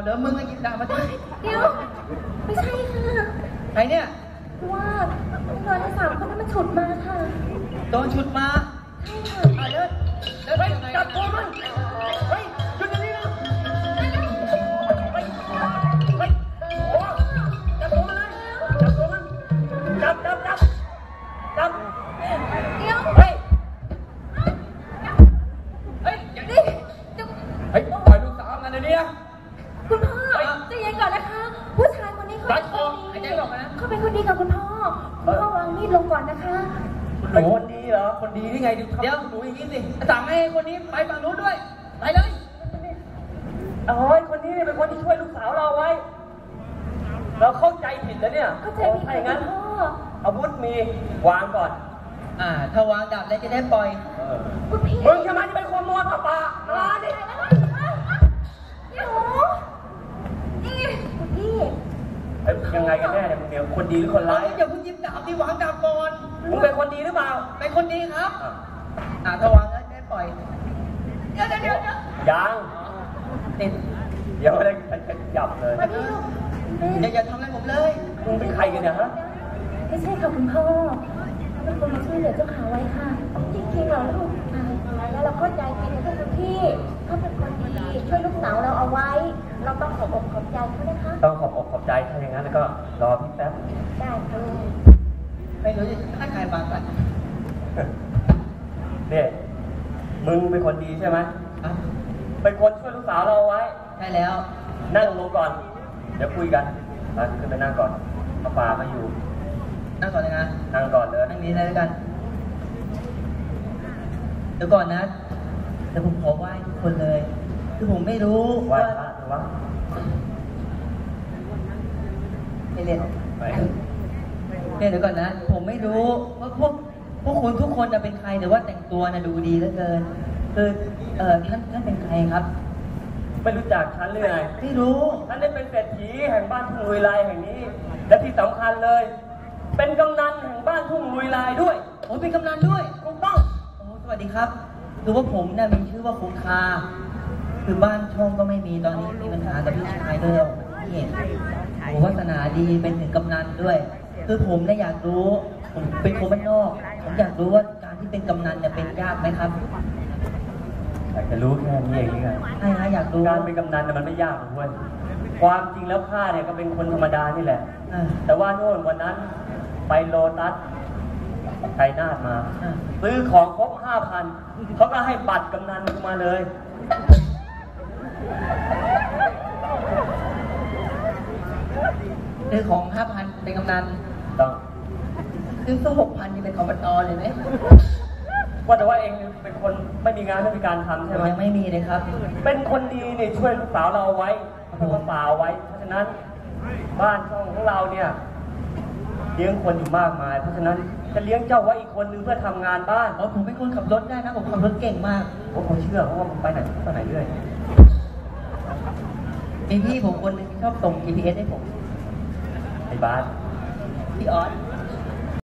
เหรอมึงก็หยิบดาบมาดิเดี๋ยวไม่ใช่ค่ะใครเนี่ยว่าโดนทั้ง3 คนนั้นมันฉุดมาค่ะโดนฉุดมาใช่ค่ะเดินไปจับตัวมันเฮ้ยหยุดเดี๋ยวนี้นะไปโอ้จับตัวมันเลยจับตัวมันจับเดี๋ยวเฮ้ยอย่างนี้เฮ้ยปล่อยลูกสาวมันเดี๋ยวนี้นะคุณพ่อใจเย็นก่อนนะคะผู้ชายคนนี้เขาเป็นคนดีเขาเป็นคนดีกับคุณพ่อวางมีดลงก่อนนะคะเป็นคนดีเหรอคนดีนี่ไงเดี๋ยวหนูอย่างนี้สิสั่งให้คนนี้ไปฝั่งนู้นด้วยไปเลยโอ้ยคนนี้เป็นคนที่ช่วยลูกสาวเราไว้เราเข้าใจผิดแล้วเนี่ยเข้าใจผิดแล้วงั้นอาวุธมีวางก่อนถ้าวางดาบแล้วจะได้ปล่อยมึงจะมาที่เป็นคนมวนป่ามาดินี่หนูนี่คุณพี่ยังไงกันแน่เนี่ยมึงเดี๋ยวคนดีหรือคนร้ายอย่าเพิ่งยิบดาบที่วางดาบก่อนมึงเป็นคนดีหรือเปล่าเป็นคนดีครับถ้าวางแล้วได้ปล่อยเดี๋ยวยังติดเดี๋ยวอะไรจับเลยอย่าทำอะไรผมเลยมึงเป็นใครกันเนี่ยฮะไม่ใช่ค่ะคุณพ่อเป็นคนมาช่วยเหลือเจ้าขาไว้ค่ะจริงๆเราลูกแล้วเราเข้าใจผิดนะคุณพี่เขาเป็นคนดีช่วยลูกสาวเราเอาไว้เราต้องขอบอกขอบใจเขานะคะต้องขอบใจถ้าอย่างนั้นแล้วก็รอพี่แป๊บได้ค่ะไม่รู้จะให้ใครบางกันเนี่ยมึงเป็นคนดีใช่ไหมเป็นคนช่วยลูกสาวเราไว้ใช่แล้วนั่งลงก่อนเดี๋ยวคุยกันมาขึ้นไปนั่งก่อนเอาปลามาอยู่นั่งก่อนเลยนะนั่งก่อนเลยนั่งนี้เลยกันเดี๋ยวก่อนนะเดี๋ยวผมขอไหว้ทุกคนเลยคือผมไม่รู้ว่าไม่เรียนเนี่ยเดี๋ยวก่อนนะผมไม่รู้ว่าพวกคุณทุกคนจะเป็นใครแต่ว่าแต่งตัวนะดูดีเหลือเกินคือท่านเป็นใครครับไม่รู้จักฉันเลยไงไม่รู้ท่านได้เป็นเศรษฐีแห่งบ้านทุ่งลุยลายแห่งนี้และที่สำคัญเลยเป็นกำนันแห่งบ้านทุ่งลุยลายด้วยโอ้เป็นกำนันด้วยถูกต้องโอ้สวัสดีครับคือว่าผมเนี่ยมีชื่อว่าคงคาคือบ้านช่องก็ไม่มีตอนนี้มีปัญหากับพี่ชายด้วยที่เห็นโอ้วาสนาดีเป็นถึงกำนันด้วยคือผมเนี่ยอยากรู้ผมเป็นคนบ้านนอกผมอยากรู้ว่าการที่เป็นกำนันเนี่ยเป็นยากไหมครับอยากจะรู้แค่นี้เองไงใช่ฮะอยากรู้การเป็นกำนันเนี่ยมันไม่ยากเว้ยความจริงแล้วข้าเนี่ยก็เป็นคนธรรมดานี่แหละแต่ว่าโน่นวันนั้นไปโลตัสชัยนาทมาซื้อของครบ 5,000 เขาก็ให้บัตรกำนันมาเลยซื้อของ 5,000 เป็นกำนันต้องซื้อ 6,000 นี่เป็นอบตเลยไหมว่าแต่ว่าเองเป็นคนไม่มีงานไม่มีการทำใช่ไหมยังไม่มีเลยครับเป็นคนดีเนี่ยช่วยลูกสาวเราไว้ช่วยลูกสาวไว้เพราะฉะนั้นบ้านช่องของเราเนี่ยเลี้ยงคนอยู่มากมายเพราะฉะนั้นจะเลี้ยงเจ้าไว้อีกคนนึงเพื่อทำงานบ้านผมเป็นคนขับรถได้นะผมขับรถเก่งมากผมเชื่อเพราะว่าผมไปไหนเรื่อยมีพี่ผมคนนึงชอบส่ง GPS ให้ผมไอ้บ้านพี่ออส